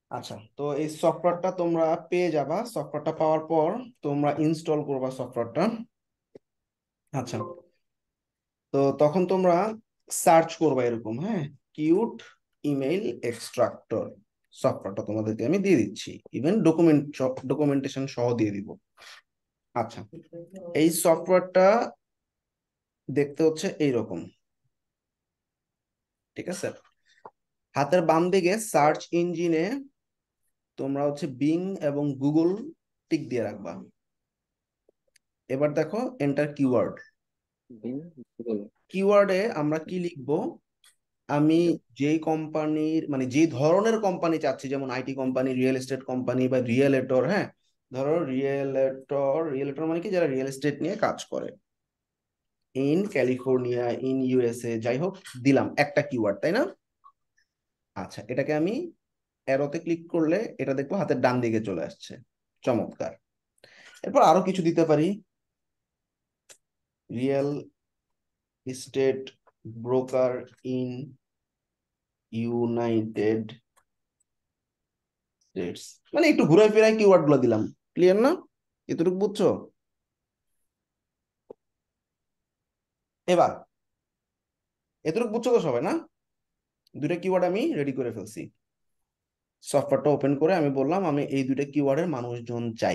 আচ্ছা, তো এই সফটওয়্যারটা তোমরা পেয়ে যাবা। সফটওয়্যারটা পাওয়ার পর তোমরা ইনস্টল করবা সফটওয়্যারটা। আচ্ছা, তো তখন তোমরা সার্চ করবা এরকম, হ্যাঁ, কিউট ইমেইল এক্সট্রাক্টর। সফটওয়্যারটা তোমাদেরকে আমি দিয়ে দিচ্ছি, ইভেন ডকুমেন্টেশন সহ দিয়ে দিব। আচ্ছা, এই সফটওয়্যারটা দেখতে হচ্ছে এইরকম, ঠিক আছে? হাতের বাম দিকে সার্চ ইঞ্জিনে তোমরা হচ্ছে বিং এবং গুগল টিক দিয়ে রাখবা। এবার দেখো এন্টার কিওয়ার্ড। কিওয়ার্ডে আমরা কি লিখবো? আমি যেই কোম্পানির, মানে যেই ধরনের কোম্পানি চাচ্ছি, যেমন IT company, real estate company বা রিয়েলেটর, হ্যাঁ, ধরো রিয়েলেটর। রিয়েলেটর মানে কি? যারা রিয়েল এস্টেট নিয়ে কাজ করে ইন ক্যালিফোর্নিয়া, ইন ইউএসএ, যাই হোক, দিলাম একটা কিওয়ার্ড, তাই না? আচ্ছা, এটাকে আমি অ্যারোতে ক্লিক করলে এটা দেখবো হাতের ডান দিকে চলে আসছে। চমৎকার। এরপর আরো কিছু দিতে পারি। Real estate broker in United States, মানে একটু ঘুরে ফিরাই কিওয়ার্ড গুলো দিলাম। ক্লিয়ার না? এতটুকু বুঝছো? এবার এতটুকু বুঝছো তো সবাই, না? দুইটা কিওয়ার্ড আমি রেডি করে ফেলছি। সফটওয়্যারটা ওপেন করে আমি বললাম আমি এই দুইটা কিওয়ার্ডের মানুষজন চাই।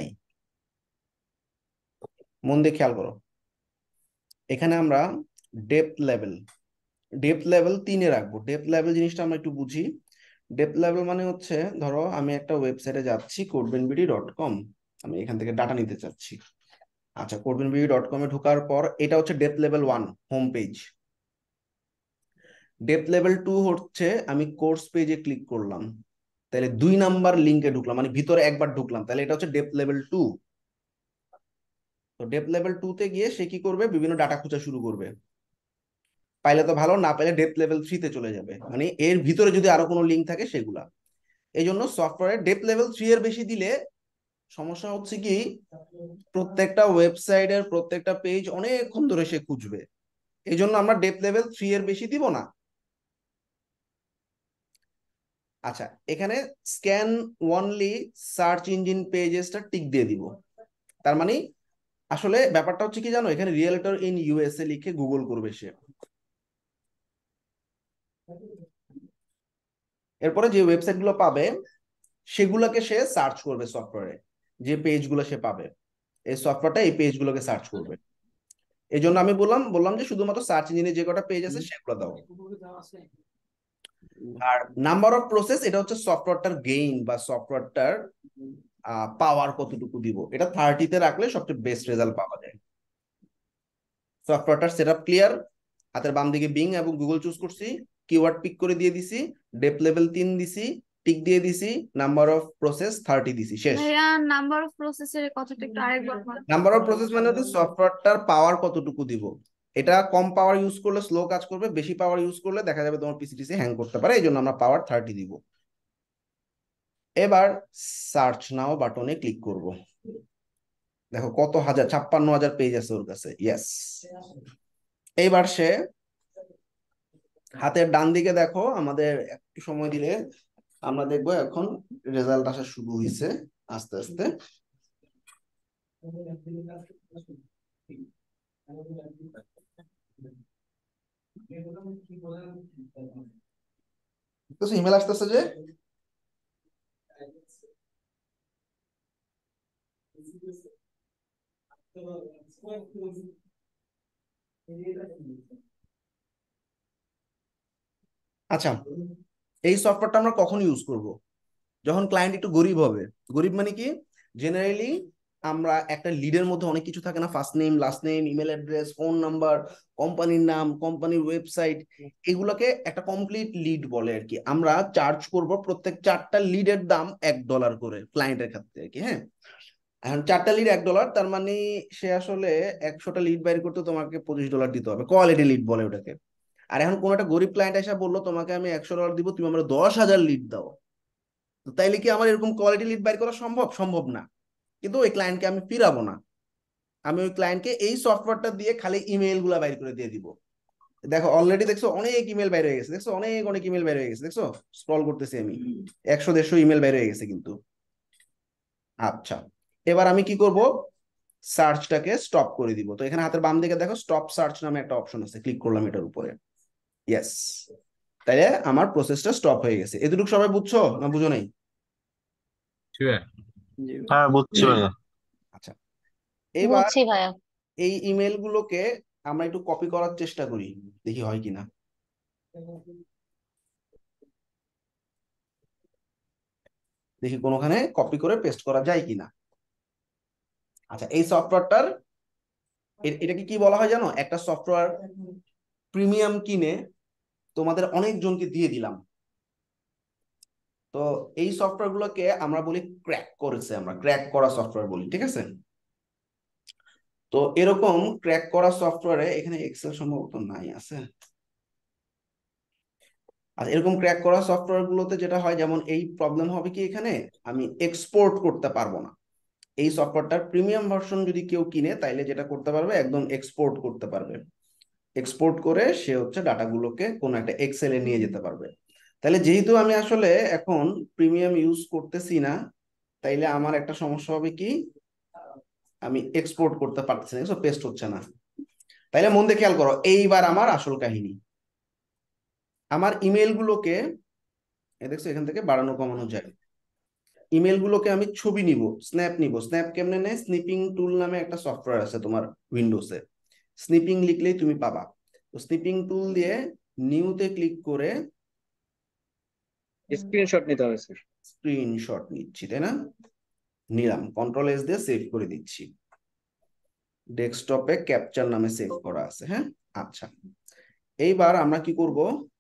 মন দিয়ে খেয়াল করো, এখানে আমরা ডেপথ লেভেল ডেপথ লেভেল 3-এ রাখবো। ডেপথ লেভেল জিনিসটা আমরা একটু বুঝি। ডেপথ লেভেল মানে হচ্ছে, ধরো আমি একটা ওয়েবসাইটে যাচ্ছি codebenbidi.com, আমি এখান থেকে ডাটা নিতে চাচ্ছি। আচ্ছা, codebenbidi.com-এ ঢোকার পর এটা হচ্ছে depth level 1, home page. Depth level 2 হচ্ছে আমি কোর্স পেজে ক্লিক করলাম, তাহলে 2 নাম্বার লিঙ্কে ঢুকলাম, মানে ভিতরে একবার ঢুকলাম, তাহলে এটা হচ্ছে ডেপথ লেভেল 2। তো ডেপথ লেভেল 2-তে গিয়ে সে কি করবে? বিভিন্ন ডাটা খোঁজা শুরু করবে। পাইলে তো ভালো, না পাইলে ডেপথ লেভেল 3-তে চলে যাবে, মানে এর ভিতরে যদি আরো কোনো লিঙ্ক থাকে সেগুলা। এই জন্য সফটওয়্যারে ডেপথ লেভেল 3-এর বেশি দিলে সমস্যা হচ্ছে কি, প্রত্যেকটা ওয়েবসাইটের প্রত্যেকটা পেজ অনেকক্ষণ ধরে সে খুঁজবে। এই জন্য আমরা ডেপথ লেভেল 3-এর বেশি দিব না। আচ্ছা, এখানে স্ক্যান ওনলি সার্চ ইঞ্জিন পেজেসটা টিক দিয়ে দিব। তার মানে আসলে ব্যাপারটা হচ্ছে কি জানো, এখানে রিয়েলটর ইন ইউএসএ লিখে গুগল করবে সে। এরপরে যে ওয়েবসাইট গুলো পাবে সেগুলোকে সে সার্চ করবে সফটওয়্যারে। যে পেজগুলো সে পাবে, এই সফটওয়্যারটা এই পেজগুলোকে সার্চ করবে। এই জন্য আমি বললাম বললাম যে শুধুমাত্র সার্চ ইঞ্জিনে যে কটা পেজ আছে সেগুলো দাও। আর নাম্বার অফ প্রসেস, এটা হচ্ছে সফটওয়্যারটার গেইন বা সফটওয়্যারটার পাওয়ার কতটুকু দিব, এটা 30-তে রাখলে সবচেয়ে বেস্ট রেজাল্ট পাওয়া যায়। সফটওয়্যারটার সেটআপ ক্লিয়ার। হাতের বাম দিকে বিং এবং গুগল চুজ করছি, কিওয়ার্ড পিক করে দিয়ে দিছি, ডেপ লেভেল 3 দিছি, টিক দিয়ে দিছি, নাম্বার অফ প্রসেস 30 দিছি, শেষ। ভাইয়া, নাম্বার অফ প্রসেসের কথাটা একটু আরেকবার বলেন। নাম্বার অফ প্রসেস মানে হচ্ছে সফটওয়্যারটার পাওয়ার কতটুকু দিব। এটা কম পাওয়ার ইউজ করলে স্লো কাজ করবে, বেশি পাওয়ার ইউজ করলে দেখা যাবে তোমার পিসিটিসি হ্যাং করতে পারে, এই জন্য আমরা পাওয়ার 30 দিব। এবার সার্চ নাও বাটনে ক্লিক করব। দেখো কত হাজার, 56,000 পেজ আছে ওর কাছে, ইয়েস। এইবার সে হাতের ডান দিকে দেখো, আমাদের একটু সময় দিলে আমরা দেখবো এখন রেজাল্ট আসা শুরু হয়েছে আস্তে আস্তে। তো ইমেল আসতেছে যে, আচ্ছা, এই সফটওয়্যারটা আমরা কখন ইউজ করব? যখন ক্লায়েন্ট একটু গরিব হবে। গরিব মানে কি? জেনারেলি আমরা একটা লিডের মধ্যে অনেক কিছু থাকে না, first name, last name, email address, phone number, কোম্পানির নাম, কোম্পানির ওয়েবসাইট, এগুলোকে একটা কমপ্লিট লিড বলে আর কি। আমরা চার্জ করব প্রত্যেক 4টা লিডের দাম $1 করে ক্লায়েন্টের ক্ষেত্রে আর কি, হ্যাঁ। এখন 4টা লিড $1, তার মানে সে আসলে 100টা লিড বাইর করতে তোমাকে $25 দিতে হবে, কোয়ালিটি লিড বলে ওটাকে। আর এখন কোন একটা গরিব ক্লায়েন্ট এসে বললো তোমাকে আমি $100 দিব, তুমি আমরা 10,000 লিড দাও। তো তাইলে কি আমার এরকম কোয়ালিটি লিড বাইর করা সম্ভব? সম্ভব না। কিন্তু ওই ক্লায়েন্টকে আমি ফিরাবো না, আমি ওই ক্লায়েন্টকে এই সফটওয়্যারটা দিয়ে খালি ইমেইল গুলা বাইর করে দিয়ে দিব। দেখো অলরেডি দেখছো অনেক ইমেল বাইরে হয়ে গেছে, দেখছো অনেক অনেক ইমেল বাইরে হয়ে গেছে, দেখছো স্ক্রল করতেছি আমি, 100 150 ইমেল বাইরে হয়ে গেছে কিন্তু। আচ্ছা, এবার আমি কি করব, সার্চটাকে স্টপ করে দিব। তো এখানে হাতের বাম দিকে দেখো স্টপ সার্চ নামে একটা অপশন আছে, ক্লিক করলাম এটার উপরে। ইয়েস, তাইলে আমার প্রসেসটা স্টপ হয়ে গেছে। এতটুকু সবাই বুঝছো না বুঝো নাই? শিওর। জি ভাই। হ্যাঁ, বুঝছি ভাইয়া। আচ্ছা, এবার বুঝছি ভাইয়া। এই ইমেল গুলোকে আমরা একটু কপি করার চেষ্টা করি, দেখি হয় কিনা। দেখি কোনোখানে কপি করে পেস্ট করা যায় কিনা। আচ্ছা, এই সফটওয়্যারটার এটাকে কি বলা হয় জানো? একটা সফটওয়্যার প্রিমিয়াম কিনে তোমাদের অনেকজনকে দিয়ে দিলাম। তো এই সফটওয়্যার গুলোকে আমরা বলি ক্র্যাক করেছে, আমরা ক্র্যাক করা সফটওয়্যার বলি, ঠিক আছে? তো এরকম ক্র্যাক করা সফটওয়্যারে এখানে এক্সেল সম্ভবত নাই, আছে। আর এরকম ক্র্যাক করা সফটওয়্যার গুলোতে যেটা হয়, যেমন এই প্রবলেম হবে কি, এখানে আমি এক্সপোর্ট করতে পারবো না। এই সফটওয়্যারটার প্রিমিয়াম ভার্সন যদি কেউ কিনে, তাইলে যেটা করতে পারবে, একদম এক্সপোর্ট করতে পারবে। এক্সপোর্ট করে সে হচ্ছে ডাটাগুলোকে কোনো একটা এক্সেলে নিয়ে যেতে পারবে। তাহলে যেহেতু আমি আসলে এখন প্রিমিয়াম ইউজ করতেছি না, তাইলে আমার একটা সমস্যা হবে কি, আমি এক্সপোর্ট করতে পারতেছি না, পেস্ট হচ্ছে না। তাইলে মন দিয়ে খেয়াল করো, এইবার আমার আসল কাহিনী। আমার ইমেল গুলোকে, দেখছো এখান থেকে বাড়ানো কমানো যায়। ইমেল গুলোকে আমি ছবি নিব, স্ন্যাপ নিব। স্ন্যাপ কেমনে নেয়? স্নিপিং টুল নামে একটা সফটওয়্যার আছে তোমার উইন্ডোজে, স্নিপিং লিখলেই তুমি পাবা। তো স্নিপিং টুল দিয়ে নিউতে ক্লিক করে স্ক্রিনশট নিতে হবে স্যার। স্ক্রিনশট নিচ্ছি, তাই না? নিলাম, কন্ট্রোল এস দিয়ে সেভ করে দিচ্ছি। ডেস্কটপে ক্যাপচার নামে সেভ করা আছে, হ্যাঁ। আচ্ছা, এইবার আমরা কি করব,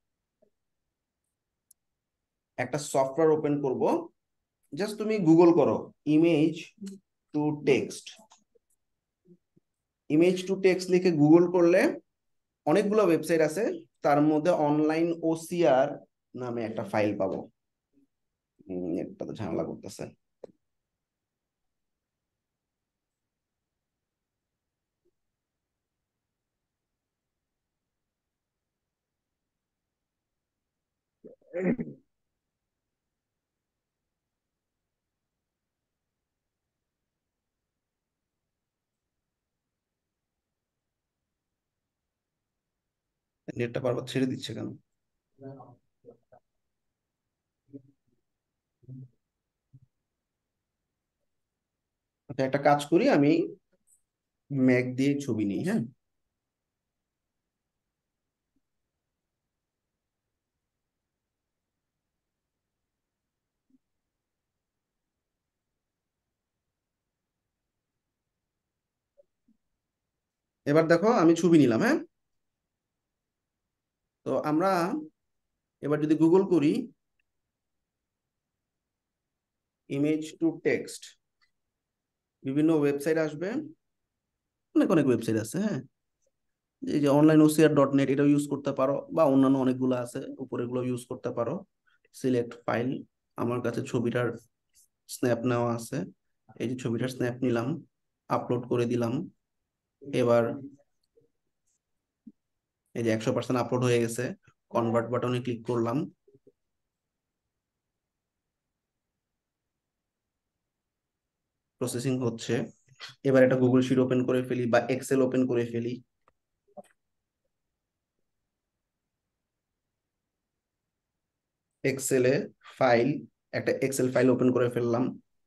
একটা সফটওয়্যার ওপেন করব। জাস্ট তুমি গুগল করো image to text. Image to text লিখে গুগল করলে অনেকগুলো ওয়েবসাইট আছে, তার মধ্যে অনলাইন ওসিআর নামে একটা ফাইল পাবো। একটা তো ঝামেলা করতেছে। নেটটা বারবার ছেড়ে দিচ্ছে কেন? আচ্ছা, একটা কাজ করি, আমি ম্যাক দিয়ে ছবি নিই, হ্যাঁ। এবার দেখো আমি ছবি নিলাম, হ্যাঁ। তো আমরা এবার যদি গুগল করি ইমেজ টু টেক্সট, বিভিন্ন ওয়েবসাইট আসবে, অনেক অনেক ওয়েবসাইট আছে, হ্যাঁ। এই যে অনলাইন ওসিআর ডট নেট, এটাও ইউজ করতে পারো, বা অন্যান্য অনেকগুলো আছে উপরে, এগুলো ইউজ করতে পারো। সিলেক্ট ফাইল, আমার কাছে ছবিটার স্ন্যাপ নেওয়া আছে, এই যে ছবিটার স্ন্যাপ নিলাম, আপলোড করে দিলাম। এবার এই যে 100% আপলোড হয়ে গেছে, কনভার্ট বাটনে ক্লিক করলাম, প্রসেসিং হচ্ছে। এবার এটা গুগল শিট ওপেন করে ফেলি বা এক্সেল ওপেন করে ফেলি। এক্সেলে ফাইল, একটা এক্সেল ফাইল ওপেন করে ফেললাম।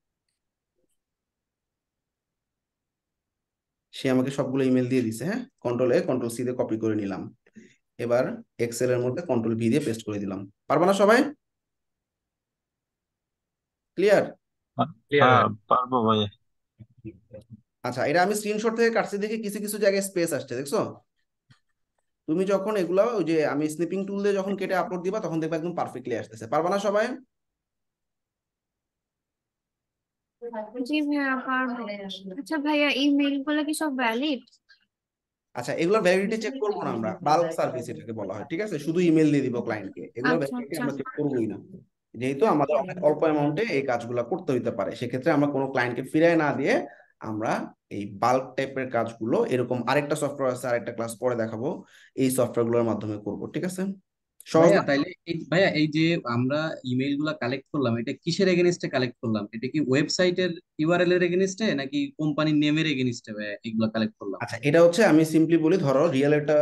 সে আমাকে সবগুলো ইমেল দিয়ে দিছে, হ্যাঁ। কন্ট্রোল এ কন্ট্রোল সি দিয়ে কপি করে নিলাম। এবার এক্সেল এর মধ্যে কন্ট্রোল ভি দিয়ে পেস্ট করে দিলাম। পারবা না সবাই? ক্লিয়ার? ক্লিয়ার হ্যাঁ, পারবো ভাইয়া। আচ্ছা, এটা আমি স্ক্রিনশট থেকে কাটছি দেখে কিছু কিছু জায়গায় স্পেস আসছে, দেখছো? তুমি যখন এগুলা ওই যে আমি স্নিপিং টুল দিয়ে যখন কেটে আপলোড দিবা, তখন দেখবা একদম পারফেক্টলি আসতেছে। পারবা না সবাই? জি ভাইয়া পারবো। আচ্ছা ভাইয়া, ইমেল গুলো কি সব ভ্যালিড? আচ্ছা, এগুলোর ভ্যালিডিটি চেক করবো না আমরা, বাল্ক সার্ভিস এটাকে বলা হয়, ঠিক আছে? শুধু ইমেল দিয়ে দিব ক্লায়েন্টকে, এগুলোর আচ্ছা ভ্যালিডিটি আচ্ছা। আমরা চেক করবোই না। যেহেতু আমাদের অনেক অল্প অ্যামাউন্টে এই কাজগুলো করতে হইতে পারে, সেক্ষেত্রে আমরা কোনো ক্লায়েন্টকে ফিরায় না দিয়ে আমরা এই বাল্ক টাইপের কাজগুলো এরকম আরেকটা সফটওয়্যার আছে, আরেকটা ক্লাস পরে দেখাবো, এই সফটওয়্যারগুলোর মাধ্যমে করব। ঠিক আছে? সহজ ভাইয়া না? তাইলে ভাইয়া এই যে আমরা ইমেইল গুলা কালেক্ট করলাম, এটা কিসের এগেনিস্টে কালেক্ট করলাম? এটা কি ওয়েবসাইটের ইউআরএল এর এগেনিস্টে নাকি কোম্পানির নেমের এগেনিস্টে ভাইয়া এগুলা কালেক্ট করলাম? আচ্ছা, এটা হচ্ছে আমি সিম্পলি বলি, ধরো রিয়েলেটর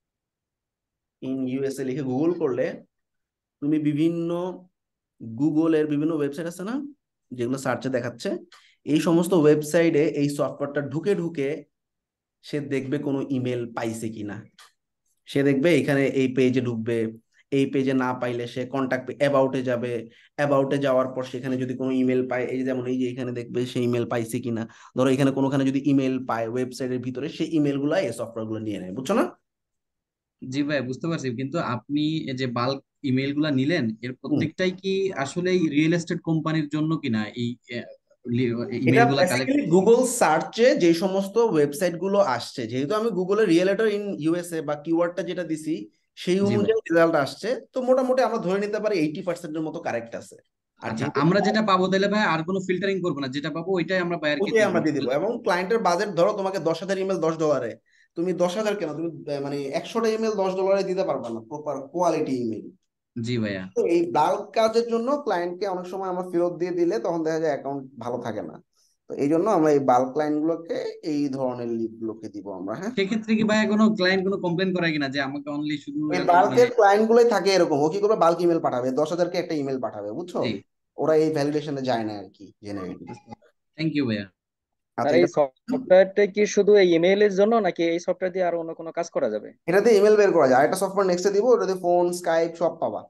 ইন ইউএসএ লিখে গুগল করলে তুমি বিভিন্ন গুগলের বিভিন্ন ওয়েবসাইট আছে না, যেগুলো সার্চে দেখাচ্ছে, এই সমস্ত ওয়েবসাইটে এই সফটওয়্যারটা ঢুকে ঢুকে সে দেখবে কোনো ইমেল পাইছে কিনা। সে দেখবে এখানে এই পেজে ঢুকবে, এই পেজে না পাইলে সে কন্টাক্ট অ্যাবাউটে যাবে, অ্যাবাউটে যাওয়ার পর সেখানে যদি কোনো ইমেল পায়, এই যে যেমন এই যে এখানে দেখবে সে ইমেল পাইছে কিনা। ধরো এখানে কোনোখানে যদি ইমেল পায় ওয়েবসাইটের ভিতরে, সেই ইমেল গুলা এই সফটওয়্যার গুলো নিয়ে নেয়। বুঝছো না? জি ভাই, বুঝতে পারছি, কিন্তু আপনি এই যে বাল্ক ইমেইল গুলা নিলেন, এর হুম। প্রত্যেকটাই কি আসলে রিয়েল এস্টেট কোম্পানির জন্য কিনা এই এটা ইমেইল গুলা কালেক্ট? বেসিক্যালি গুগল সার্চে যে সমস্ত ওয়েবসাইট গুলো আসছে, যেহেতু আমি গুগলের রিয়েলেটর ইন ইউএসএ বা কিওয়ার্ডটা যেটা দিছি সেই জি ভাই। অনুযায়ী রেজাল্ট আসছে, তো মোটামুটি আমরা ধরে নিতে পারি 80% মতো কারেক্ট আছে। আর আচ্ছা, যেহেতু আমরা যেটা পাবো তাহলে ভাই আর কোনো ফিল্টারিং করবো না, যেটা পাবো ওইটাই আমরা বায়ারকে ওইটাই দিয়ে আমরা দিব দিয়ে দিব। তাহলে তো? এবং ক্লায়েন্টের বাজেট ধরো তোমাকে 10,000 ইমেল $10, তুমি 10,000 কেন, তুমি মানে 100টা ইমেল $10 দিতে পারবা না, প্রপার কোয়ালিটি ইমেল। জি ভাইয়া। তো এই বাল্ক কাজের জন্য ক্লায়েন্টকে অনেক সময় আমরা ফেরত দিয়ে দিলে তখন দেখা যায় অ্যাকাউন্ট ভালো থাকে না। তো এই জন্য আমরা এই বাল্ক ক্লায়েন্ট গুলোকে এই ধরনের লিড গুলোকে দিব আমরা। হ্যাঁ, সেক্ষেত্রে কি ভাইয়া কোনো ক্লায়েন্ট কোনো কমপ্লেন করে কিনা যে আমাকে অনলি শুধু এই এরকম মানে? বাল্কের ক্লায়েন্ট গুলোই থাকে এরকম, ও কি করবে, বাল্ক ইমেল পাঠাবে, 10,000-কে একটা ইমেল পাঠাবে, বুঝছো? জি। ওরা এই ভ্যালিডেশনে যায় না আর কি, জেনারেলি। থ্যাংক ইউ ভাইয়া। আর আচ্ছা, এই এটা সফটওয়্যারটা কি শুধু এই ইমেইলের জন্য নাকি এই সফটওয়্যার দিয়ে আরো অন্য কোনো কাজ করা যাবে? এটাতে ইমেল বের করা যায়। একটা সফটওয়্যার নেক্সটে দিব, ওটাতে ফোন, স্কাইপ সব পাবা।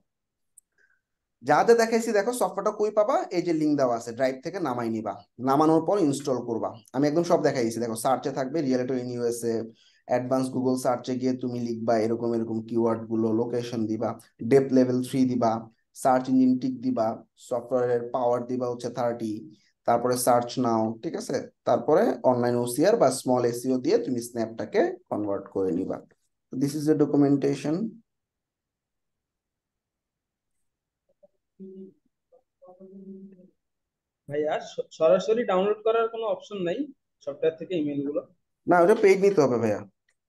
যা যা দেখাইছি দেখো, সফটওয়্যারটা কই পাবা, এই যে লিঙ্ক দেওয়া আছে, ড্রাইভ থেকে নামাই নিবা, নামানোর পর ইনস্টল করবা। আমি একদম সব দেখাইছি, দেখো সার্চে থাকবে reality in USA, advance Google সার্চে গিয়ে তুমি লিখবা এরকম এরকম কিওয়ার্ড গুলো, লোকেশন দিবা, ডেপথ লেভেল 3 দিবা, সার্চ ইঞ্জিন টিক দিবা, সফটওয়্যারের পাওয়ার দিবা হচ্ছে 30, তারপরে সার্চ নাও, ঠিক আছে, তারপরে অনলাইন ওসিআর বা স্মল এসইও দিয়ে তুমি স্ন্যাপটাকে কনভার্ট করে নিবা। This is the documentation. ভাইয়া সরাসরি ডাউনলোড করার কোনো অপশন নাই সফটওয়্যার থেকে ইমেল গুলো? না, ওটা পেইড নিতে হবে ভাইয়া।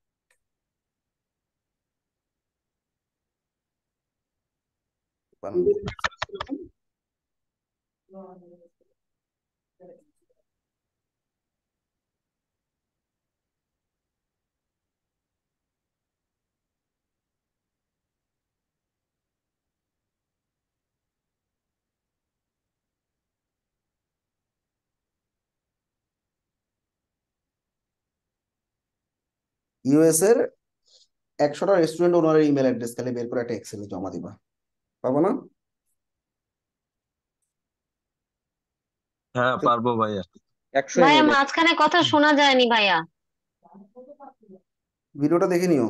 ইউএস এর 100টা রেস্টুরেন্ট ওনারের ইমেল অ্যাড্রেস খালি বের করে একটা এক্সেলে জমা দিবা, পাবো না? হ্যাঁ, পারবো ভাইয়া। 100 ভাইয়া ইমেইল? মাঝখানে কথা শোনা যায়নি ভাইয়া। ভিডিওটা দেখে নিও।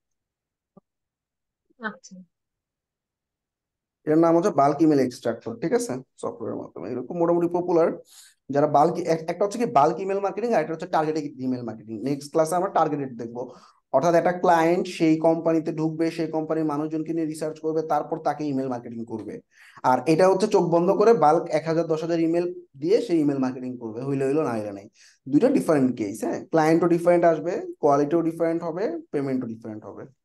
আচ্ছা। এর নাম হচ্ছে বাল্ক ইমেল এক্সট্রাক্টর, ঠিক আছে? সফটওয়্যারের মাধ্যমে এরকম মোটামুটি পপুলার। যারা বাল্ক, একটা হচ্ছে কি বাল্ক ইমেল মার্কেটিং, আর একটা হচ্ছে টার্গেটেড ইমেল মার্কেটিং। নেক্সট ক্লাসে আমরা টার্গেটেড দেখবো। অর্থাৎ একটা ক্লায়েন্ট সেই কোম্পানিতে ঢুকবে, সেই কোম্পানির মানুষজনকে নিয়ে রিসার্চ করবে, তারপর তাকে ইমেল মার্কেটিং করবে। আর এটা হচ্ছে চোখ বন্ধ করে বাল্ক 1,000 10,000 ইমেল দিয়ে সেই ইমেল মার্কেটিং করবে, হইলে হইলো না হইলে নাই। দুইটা ডিফারেন্ট কেস। হ্যাঁ, ক্লায়েন্টও ডিফারেন্ট আসবে, কোয়ালিটিও ডিফারেন্ট হবে, পেমেন্টও ডিফারেন্ট হবে।